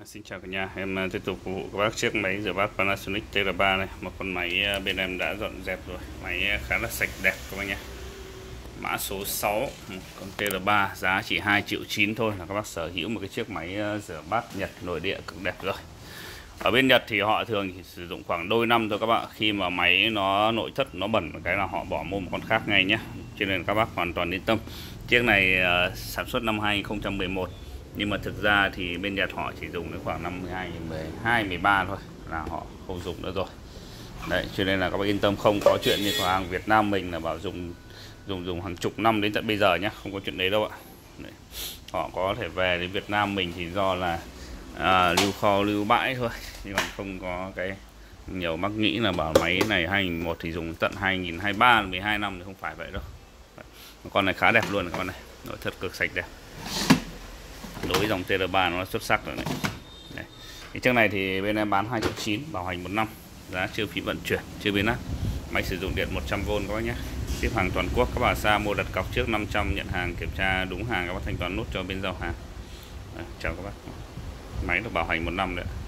Xin chào cả nhà, em tiếp tục phục vụ các bác chiếc máy rửa bát Panasonic TR3 này. Một con máy bên em đã dọn dẹp rồi, máy khá là sạch đẹp các bác nhé. Mã số 6, con TR3 giá chỉ 2,9 triệu thôi là các bác sở hữu một cái chiếc máy rửa bát Nhật nội địa cực đẹp rồi. Ở bên Nhật thì họ thường chỉ sử dụng khoảng đôi năm thôi các bạn. Khi mà máy nó nội thất nó bẩn một cái là họ bỏ mua một con khác ngay nhé. Cho nên các bác hoàn toàn yên tâm. Chiếc này sản xuất năm 2011. Nhưng mà thực ra thì bên Nhật họ chỉ dùng đến khoảng năm 12, 13 thôi là họ không dùng nữa rồi. Đấy, cho nên là các bác yên tâm, không có chuyện như cửa hàng Việt Nam mình là bảo dùng hàng chục năm đến tận bây giờ nhé, không có chuyện đấy đâu ạ. Đấy. Họ có thể về đến Việt Nam mình thì do là lưu kho lưu bãi thôi, nhưng mà không có cái nhiều mắc nghĩ là bảo máy này 2001 thì dùng tận 2023 12 năm thì không phải vậy đâu. Con này khá đẹp luôn các bạn này, nội thất cực sạch đẹp. Đối với dòng TR3 nó xuất sắc rồi này. Đây. Cái chiếc này thì bên em bán 2,9 triệu, bảo hành 1 năm, giá chưa phí vận chuyển, chưa biến áp. Máy sử dụng điện 100V các bác nhé. Ship hàng toàn quốc, các bạn xa mua đặt cọc trước 500, nhận hàng kiểm tra đúng hàng các bác thanh toán nốt cho bên giao hàng. Chào các bác. Máy được bảo hành 1 năm đấy.